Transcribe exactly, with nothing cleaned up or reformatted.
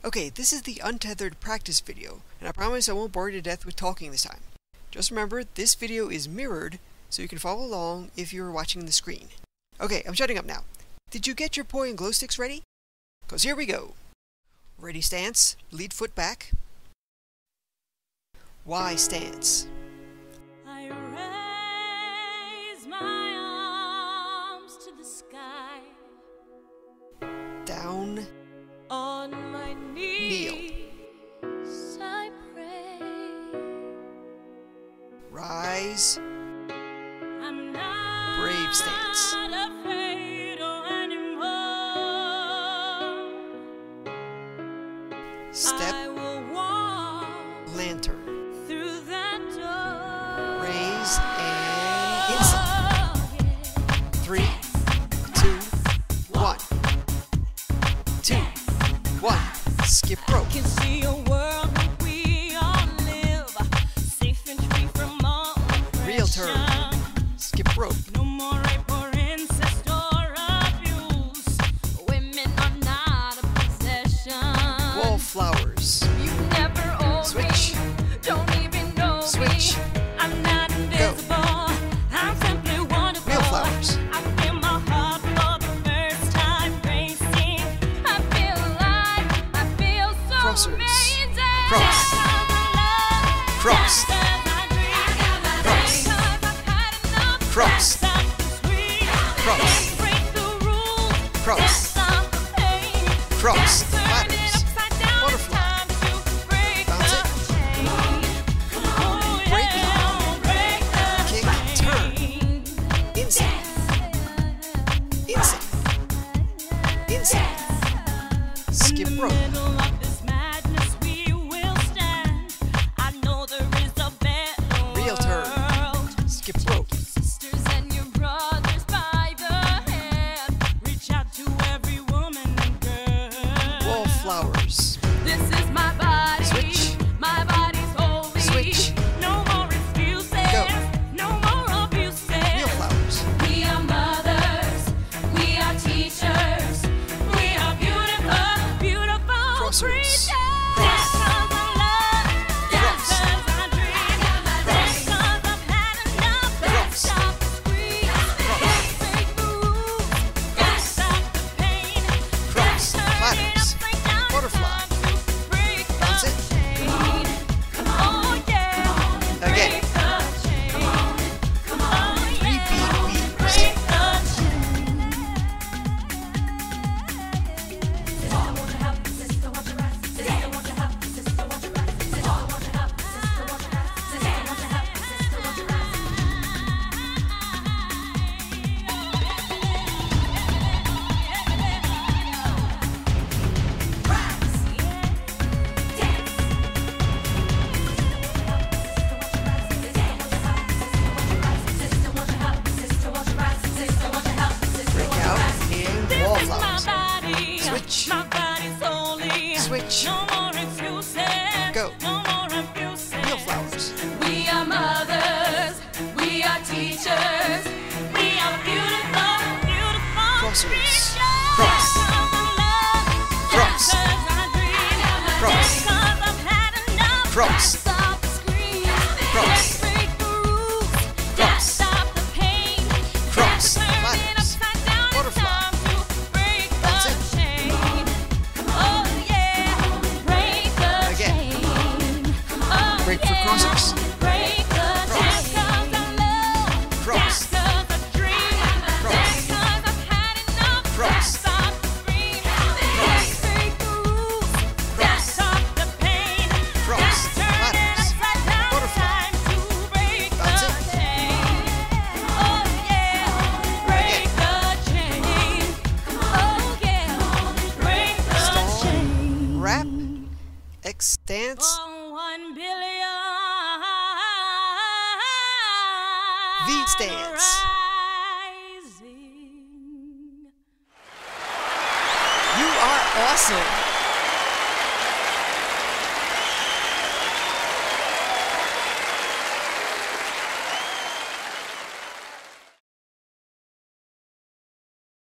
Okay, this is the Untethered practice video, and I promise I won't bore you to death with talking this time. Just remember, this video is mirrored, so you can follow along if you're watching the screen. Okay, I'm shutting up now. Did you get your poi and glow sticks ready? Cause here we go. Ready stance, lead foot back. Y stance. I raise my arms to the sky. Down. On my knees, I pray. Rise. I'm not Brave stance. afraid anymore. Step. I will walk Lantern. through that door. Raise and inside. Three, two, one. Two, one. Skip rope. Can see a world where we all live, safe and free from all Real oppression. turn. Skip rope. No more rape or incest or abuse. Women are not a possession. Wallflowers. You never own Switch. me. Don't even know Switch. me. I'm not invisible. I'm simply wonderful. Real flowers. I feel my heart for the first time racing. I feel alive. I feel so Crossers. amazing. Cross. Cross. Cross. Cross. Cross. Cross. Cross. Ladders. Butterfly. Bounce it. Break. Kick. Turn. Inside. Inside. Inside. Skip rope. Real turn. Skip rope. Sisters and your brothers by the hand. Reach out to every woman and girl. Wallflowers. This is my body. Switch. My body's holy. Switch. No more excuses. Go. No more abuses. Real flowers. We are mothers. We are teachers. We are beautiful, beautiful Crossers. creatures. Cross. Dancers of love. Cross. Dancers of dreams. Dancers of had enough. Cross. Stop the scream. Break the rules. Stop the pain. Cross. Turn it Ladders. upside down. Butterfly. Time to break the Bounce it. chain. Oh yeah. Again. Break the chain. Oh Three yeah. beat weaves. Break the chain. Break out and This is my wallflowers. body. Switch. My body's holy. Switch. No more excuses. Go. No more abuses. Real flowers. We are mothers. We are teachers. We are beautiful, beautiful Crossers. creatures. Cross. Cross. Cross. Cross. Stop the scream. Cross. Break the rules. Cross. Stop the pain. Cross. Turn it Ladders. upside down. Butterfly. It's time to break Bounce the it. chain. Oh yeah. Break the Again. chain. Oh, Break for yeah. crossers. Break the Cross. chain. 'Cause I love. Cross. That's 'cause I dream. Cross. That's 'cause I've had enough. Cross. Stop the scream. Cross. Break the rules. Cross. Stop the pain. Cross. Turn it Ladders. upside down. Butterfly. Time to break Bounce the it. chain. Oh yeah. Break the chain. Oh yeah. Break the Stall. chain. Wrap. X stance. For one billion. V stance.